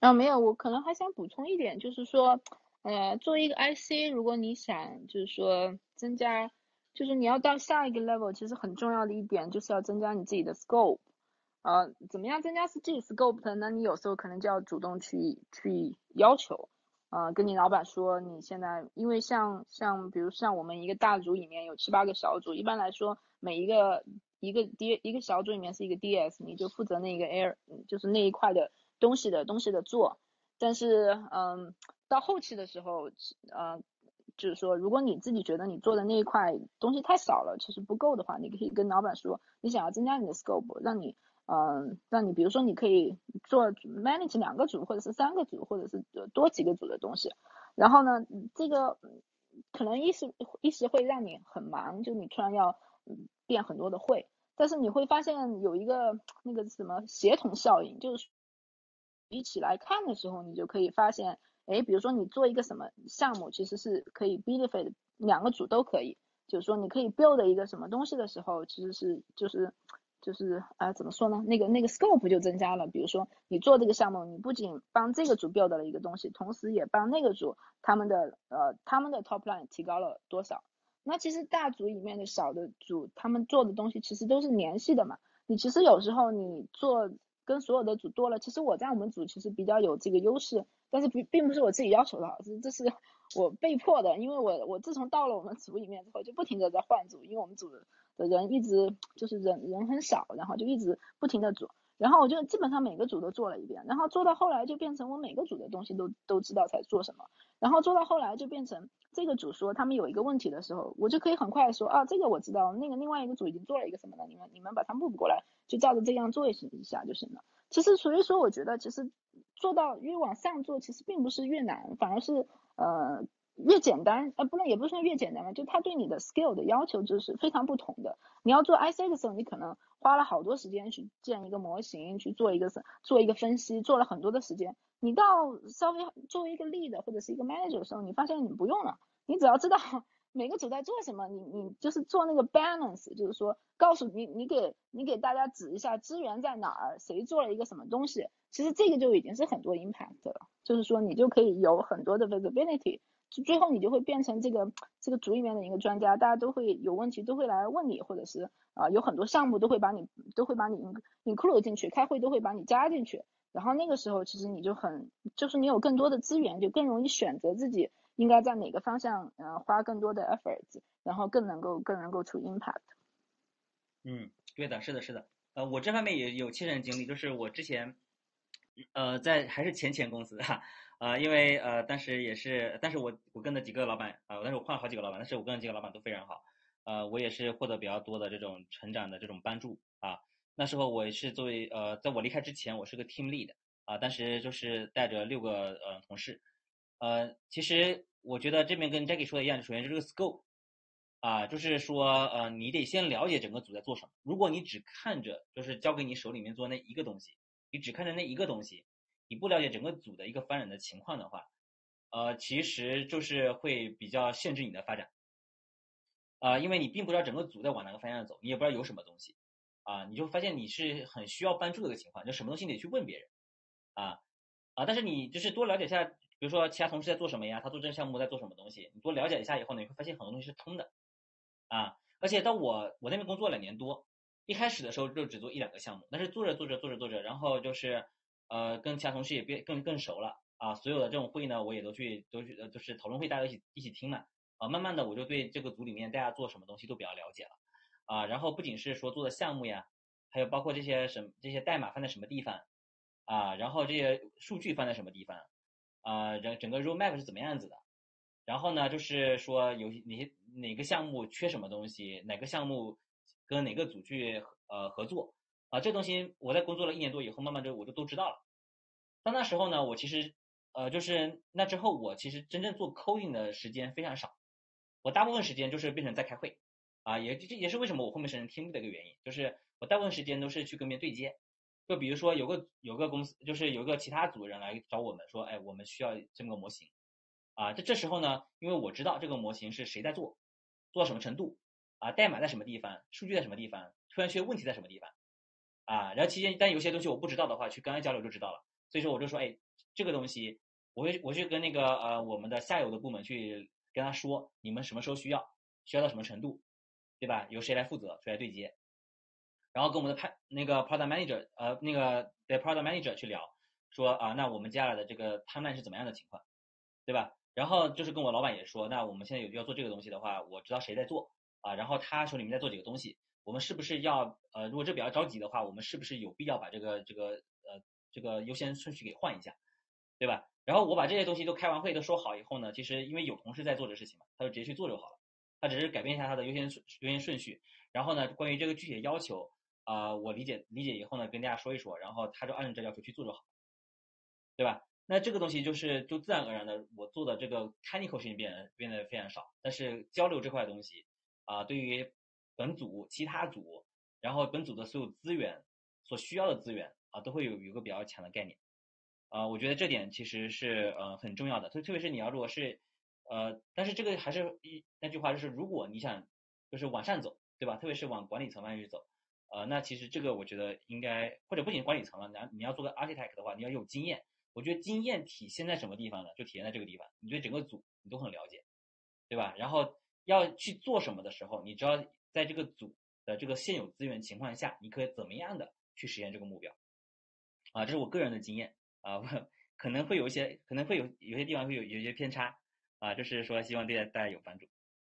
没有，我可能还想补充一点，就是说，作为一个 IC，如果你想就是说增加，就是你要到下一个 level，其实很重要的一点就是要增加你自己的 scope。怎么样增加自己 scope 呢？那你有时候可能就要主动去要求，跟你老板说，你现在因为像比如像我们一个大组里面有7、8个小组，一般来说每一个小组里面是一个 DS，你就负责那个 air，就是那一块的东西的做。但是到后期的时候，就是说，如果你自己觉得你做的那一块东西太少了，其实不够的话，你可以跟老板说，你想要增加你的 scope，让你比如说你可以做 manage 2个组，或者是3个组，或者是多几个组的东西。然后呢，这个可能一时会让你很忙，就你突然要变很多的会，但是你会发现有一个那个什么协同效应，就是一起来看的时候，你就可以发现，比如说你做一个什么项目，其实是可以 benefit 2个组都可以。就是说你可以 build 一个什么东西的时候，其实是就是怎么说呢？那个 scope 就增加了。比如说你做这个项目，你不仅帮这个组 build 了一个东西，同时也帮那个组他们的 top line 提高了多少。那其实大组里面的小的组，他们做的东西其实都是联系的嘛。你其实有时候你做跟所有的组多了，其实我在我们组其实比较有这个优势，但是并不是我自己要求的，这是我被迫的，因为我自从到了我们组里面之后，就不停的在换组，因为我们组的人一直就是人很少，然后就一直不停的组，然后我就基本上每个组都做了一遍，然后做到后来就变成我每个组的东西都知道在做什么，然后做到后来就变成这个组说他们有一个问题的时候，我就可以很快的说这个我知道，那个另外一个组已经做了一个什么了，你们把它 move 过来，就照着这样做一下就行了。其实所以说，我觉得其实做到越往上做，其实并不是越难，反而是越简单，不能也不是说越简单吧，就他对你的 skill 的要求就是非常不同的。你要做 IC 的时候，你可能花了好多时间去建一个模型，去做一个分析，做了很多的时间。你到稍微作为一个 lead 或者是一个 manager 的时候，你发现你不用了，你只要知道每个组在做什么，你就是做那个 balance，就是说告诉你给大家指一下资源在哪儿，谁做了一个什么东西，其实这个就已经是很多 impact 了，就是说你就可以有很多的 visibility，最后你就会变成这个组里面的一个专家，大家都会有问题都会来问你，或者是有很多项目都会把你 include 进去，开会都会把你加进去，然后那个时候其实你就是你有更多的资源，就更容易选择自己应该在哪个方向花更多的 efforts，然后更能够出 impact。 嗯，对的，是的，是的。我这方面也有亲身经历，就是我之前在还是前公司哈，因为当时也是，但是我跟的几个老板但是我换了好几个老板，但是我跟的几个老板都非常好，我也是获得比较多的这种成长的这种帮助啊。那时候我是作为在我离开之前，我是个 team lead 当时就是带着6个同事，其实我觉得这边跟 Jackie 说的一样，首先就是这个 scope。就是说，你得先了解整个组在做什么。如果你只看着就是交给你手里面做那一个东西，你只看着那一个东西，你不了解整个组的一个发展的情况的话，其实就是会比较限制你的发展因为你并不知道整个组在往哪个方向走，你也不知道有什么东西你就发现你是很需要帮助的一个情况，就什么东西你得去问别人啊但是你就是多了解一下，比如说其他同事在做什么呀，他做这个项目在做什么东西，你多了解一下以后呢，你会发现很多东西是通的。而且到我那边工作2年多，一开始的时候就只做1、2个项目，但是做着，然后就是跟其他同事也变更熟了所有的这种会呢，我也都去就是讨论会大家一起听嘛慢慢的我就对这个组里面大家做什么东西都比较了解了然后不仅是说做的项目呀，还有包括这些代码放在什么地方然后这些数据放在什么地方整个 roadmap 是怎么样子的。然后呢，就是说哪个项目缺什么东西，哪个项目跟哪个组去合作这东西我在工作了1年多以后，慢慢我就都知道了。到那时候呢，我其实就是那之后我其实真正做 coding 的时间非常少，我大部分时间就是变成在开会这也是为什么我后面升成 team 的一个原因，就是我大部分时间都是去跟别人对接。就比如说有个公司，就是有个其他组的人来找我们说，哎，我们需要这么个模型这时候呢，因为我知道这个模型是谁在做到什么程度代码在什么地方，数据在什么地方，突然缺问题在什么地方然后期间但有些东西我不知道的话，去跟他交流就知道了。所以说我就说，哎， 这个东西我去跟那个我们的下游的部门去跟他说，你们什么时候需要，需要到什么程度，对吧？由谁来负责，谁来对接，然后跟我们的那个 product manager 那个对 product manager 去聊，说那我们接下来的这个 timeline 是怎么样的情况，对吧？然后就是跟我老板也说，那我们现在要做这个东西的话，我知道谁在做然后他手里面在做几个东西，我们是不是要如果这比较着急的话，我们是不是有必要把这个优先顺序给换一下，对吧？然后我把这些东西都开完会都说好以后呢，其实因为有同事在做这事情嘛，他就直接去做就好了，他只是改变一下他的优先顺序，然后呢，关于这个具体的要求我理解以后呢，跟大家说一说，然后他就按照这要求去做就好，对吧？那这个东西就自然而然的，我做的这个 technical 事情变得非常少，但是交流这块东西对于本组、其他组，然后本组的所有资源所需要的资源都会有一个比较强的概念我觉得这点其实是很重要的，特别是你要如果是但是这个还是那句话就是，如果你想就是往上走，对吧？特别是往管理层方面去走，那其实这个我觉得应该或者不仅管理层了，你要做个 architect 的话，你要有经验。我觉得经验体现在什么地方呢？就体现在这个地方，你对整个组你都很了解，对吧？然后要去做什么的时候，你知道在这个组的这个现有资源情况下，你可以怎么样的去实现这个目标这是我个人的经验可能会有一些，可能会有些地方会有一些偏差就是说希望对大家有帮助。